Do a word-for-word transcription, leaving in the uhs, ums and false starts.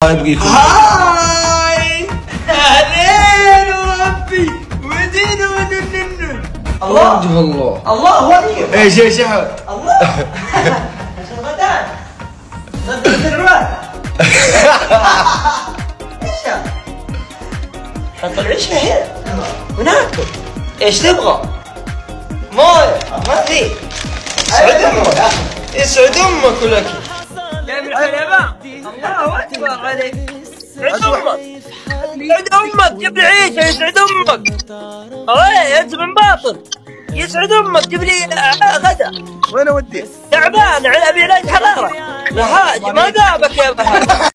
يبقى يكون هاي اهلين وربي ودين ودين الله وجه الله الله اكبر. ايش ايش احد الله عشان غدان صدق الرواد. ايش حط العشاء هنا وناكل. ايش تبغى؟ مويه ما في. اسعد امك اسعد امك ولك. جايب الحليبه الله اكبر عليك. اسعد امك اسعد امك جيب لي عيشه يسعد امك. اوه انت من باطل يسعد امك جيب لي غدا. وين اوديه؟ تعبان ابي علاج حراره. بهاج ما جابك يا بهاج.